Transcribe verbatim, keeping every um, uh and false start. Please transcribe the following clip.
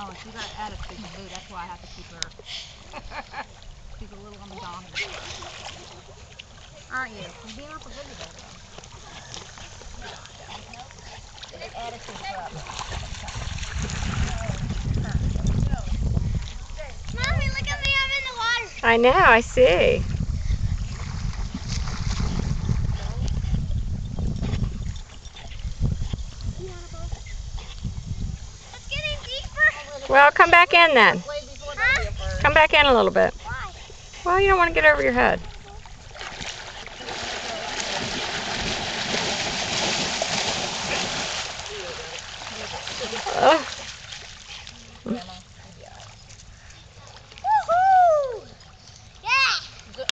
Oh, she's got attitude to boo. That's why I have to keep her. She's a little on the dominant side. Aren't you? You're being awful good today, though. Attitude problem. Mommy, look at me. I'm in the water. I know. I see. It's getting deeper. Well, come back in then. Huh? Come back in a little bit. Why? Well, you don't want to get over your head.